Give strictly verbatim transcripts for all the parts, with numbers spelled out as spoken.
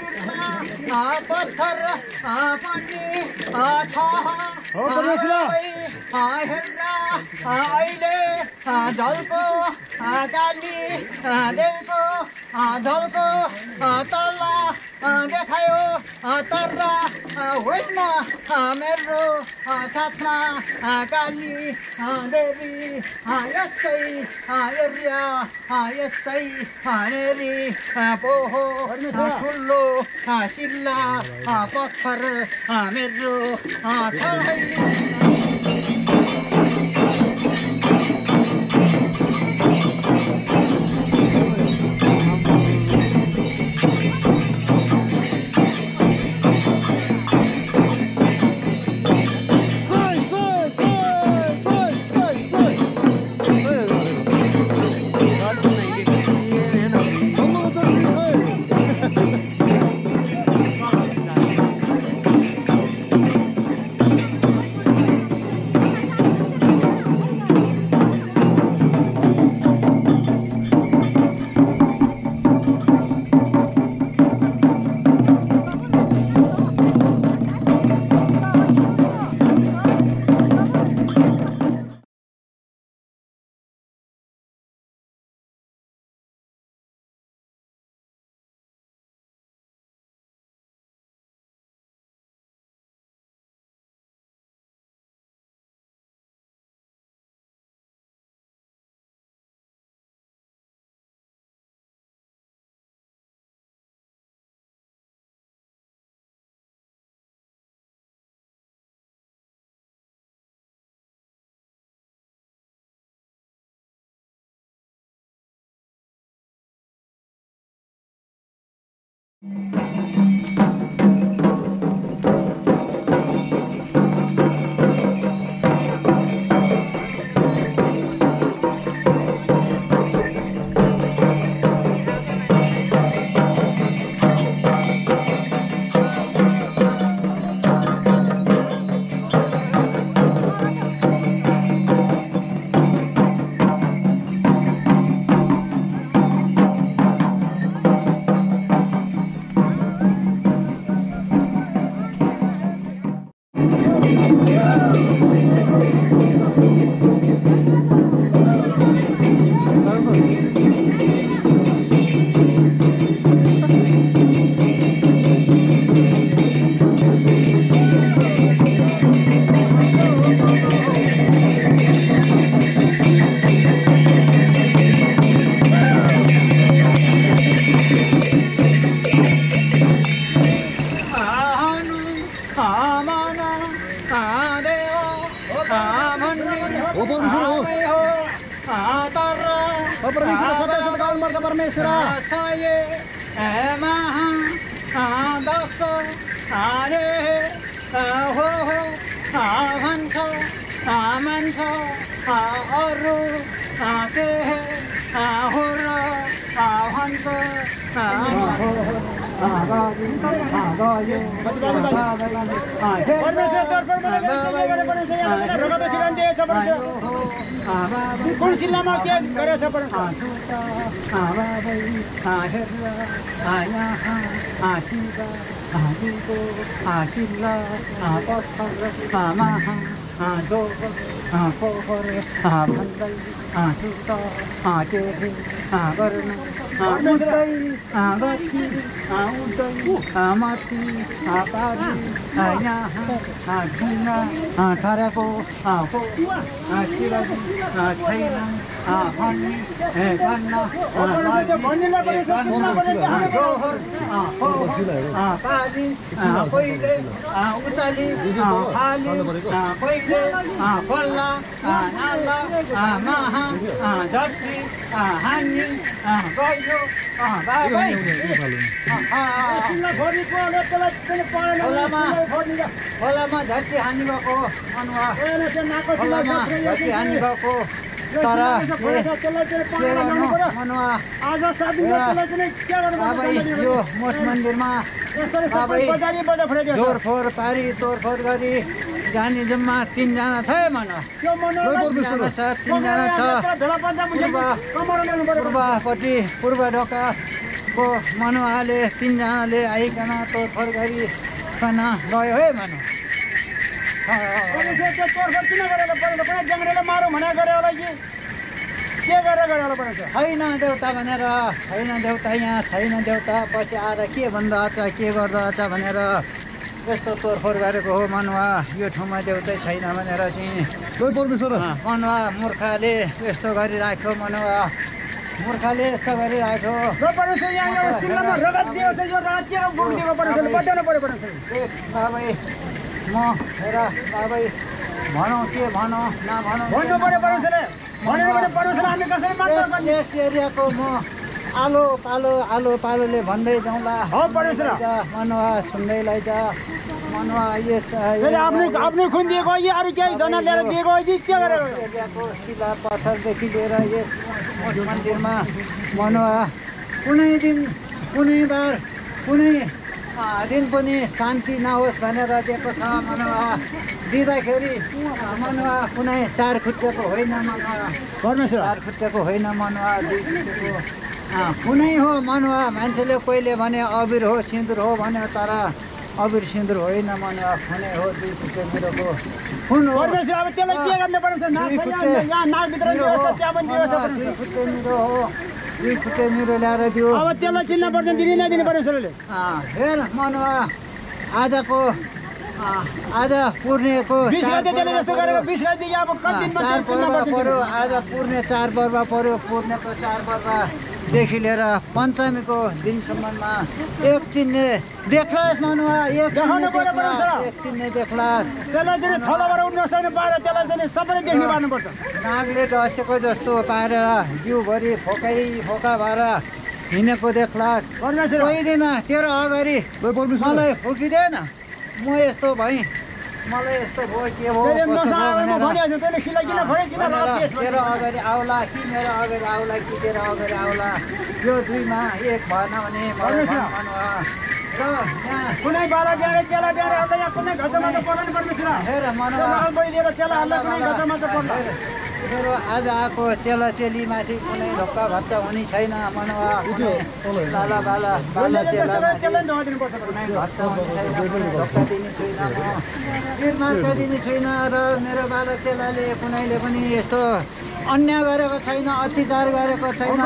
पत्थर पनि छ हेर्दा अहिले झल्को काली देवको झल्को तल देखायो तर होइन मेरो साथमा काली देवी यसै एरिया यसै नेरी पो हो ठुलो सिल्ला पत्थर मेरो छ कुन जिल्लामा के गरेछ पर खोलामा झट्टी हानी भएको हानी भएको तर यो मठ मन्दिरमा जोरफोर पारी तोडफोड गरी जाने जम्मा तीनजना छ मन तीनजना छ तीनजना छ पूर्वपट्टि पूर्व ढोका को मनुवाले तिनजनाले आइकन तोडफोड गरिकन गयो है मनु तोडफोड किन गरेर परेको कुनै जङ्गलले मारौँ भनेर गरे होला कि के गरेर गरे होला परेको छैन देउता भनेर छैन देउता यहाँ छैन देउता पछि आएर के भन्दा छ के गर्दा छ भनेर यस्तो तोडफोड गरेको हो मनुवा यो ठाउँमा देउतै छैन भनेर चाहिँ मनुवा मूर्खले यस्तो गरिराख्यो मनुवा मूर्खले यस्तो गरिराख्यो बाबै म हेर बाबै भनौँ के भनौँ नभनौँ यस एरियाको म आलो पालो आलो पालोले भन्दै जाउँला मनुवा सुन्दै लैजा मनुवा यस आफ्नो खुन दिएको अरू केही जना लिएर दिएको के गरेको एरियाको शिला पत्थरदेखि लिएर यस मन्दिरमा मनुवा कुनै दिन कुनै बार कुनै दिन पनि शान्ति नहोस् भनेर दिएको छ मनुवा दिँदाखेरि मनुवा कुनै चार खुट्टेको होइन मनुवा चार खुट्टेको होइन मनुवा दुई खुट्टेको कुनै हो मनुवा मान्छेले कोहीले भने अबिर हो सिन्दुर हो भन्यो तर अबिर सिन्दुर होइन मनुवा खुनै हो दुई खुट्टे मिरोको खुन हो दुई खुट्टे मिरो हो दुई खुट्टे मिरो ल्याएर दियो अब त्यसलाई चिन्न पर्छ दिनै नदिनु परमेश्वरले हेर मनुवा आजको आज पूर्णेको चाड पर्व पर्यो आज पूर्णे चाडपर्व पर्यो पूर्णेको चाडपर्वदेखि लिएर पञ्चमीको दिनसम्ममा एक चिन्ने देख्लास् मनुवा एक चिन्ने देख्लास् नागले डसेको जस्तो पारेर जिउभरि फोकै फोका भएर हिँडेको देख्लास् कोही दिन तेरो अगाडि मलाई फुकिँदैन म यस्तो भएँ मलाई यस्तो भयो के भयो तेरो अगाडि आउला कि मेरो अगाडि आउला कि तेरो अगाडि आउला यो दुईमा एक भएन भने कुनै बाला दिएर चेला दिएर यहाँ कुनै घटमा त पर्दैन परमेश्वर हेर मनुवा मेरो आज आएको चेला चेलीमाथि कुनै ढोक्का भत्ता हुने छैन मनुवा बाला बाला बाला चेला कुनै भत्ता हुने छैन ढोक्का दिने छुइनँ म निर्माणका दिने छुइनँ र मेरो बाला चेलाले कुनैले पनि यस्तो अन्याय गरेको छैन अत्याचार गरेको छैन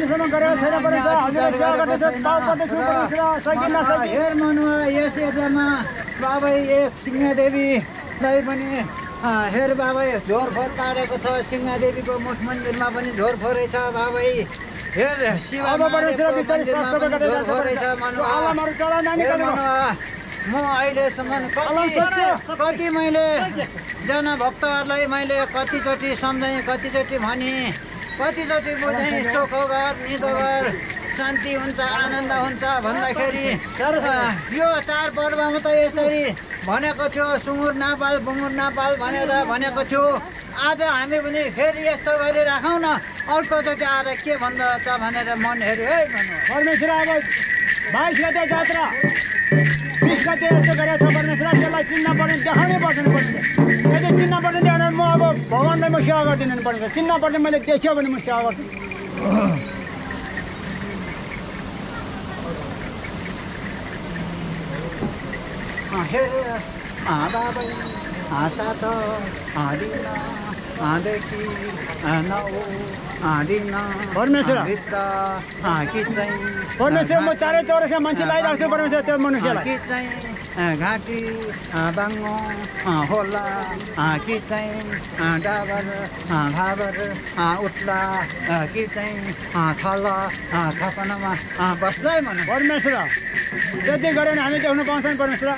हेर मनुवा यस एरियामा बाबै एक सिंहदेवीलाई पनि हेर बाबै झोरफोर पारेको छ सिंहदेवीको मुख मन्दिरमा पनि झोरफोरै छ बाबै हेर शिव झोरफोरै छ मनुवा म अहिलेसम्म कति मैले जनभक्तहरूलाई मैले कतिचोटि सम्झाएँ कतिचोटि भने कतिचोटि बुझाएँ चोख गर निदो गर शान्ति हुन्छ आनन्द हुन्छ भन्दाखेरि यो चाडपर्वमा त यसरी भनेको थियो सुँगुर नपाल बुङ्गुर नपाल भनेर भनेको थियो आज हामी पनि फेरि यस्तो गरिराखौँ न अर्कोचोटि आएर के भन्दो रहेछ भनेर मन हेऱ्यो है परमेश्वर अब बाइस गते जात्रा बिस गते यस्तो गरेको छ परमेश्वर त्यसलाई चिन्न पर्ने देखाउनै पर्दैन पर्ने यदि चिन्न पर्ने देखाउन म अब भगवान्लाई म सेवा गरिदिनु पर्छ चिन्न पर्ने मैले देख्यो भने म सेवा गर्छु हेर बाबै हाँसा त हाँदिन हाँदेखि नौ हाँदिन परमेश्वर भित्र कि चाहिँ परमेश्वर म चारै चौरसा मान्छे लगाइरहेको छु परमेश्वर त्यो मनुष्यलाई कि चाहिँ घाँटी बाङ्गो होला कि चाहिँ डाबर भाबर उठ्ला कि चाहिँ थल थपनामा बस्दै मन परमेश्वर त्यति गरेर हामी देख्नु पाउँछौँ परमेश्वर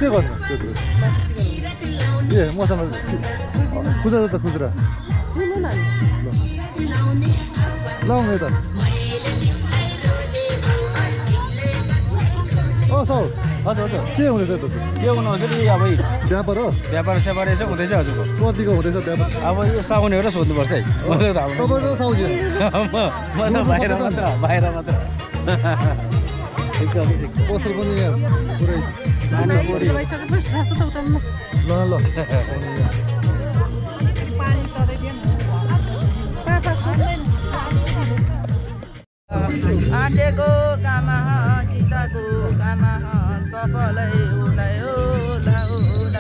के गर्नु त्यत्रो ए मसँग खुद्रा त खुद्रा लाउनु यता अँ सौ हजुर हजुर के हुँदैछ त के गर्नु हुन्छ नि अब व्यापार हो व्यापार स्यापार यसो हुँदैछ हजुरको कतिको हुँदैछ व्यापार अब यो साउनेबाट सोध्नुपर्छ है मलाई त अब तपाईँ त साउजी म म त बाहिर मात्र बाहिर मात्र एकदम पसल पनि यहाँ पुरै ल ल आँटेको कामा चिताको कामा सफलै उलाई उला उला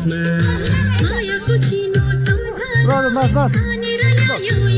ल ल नाच नाच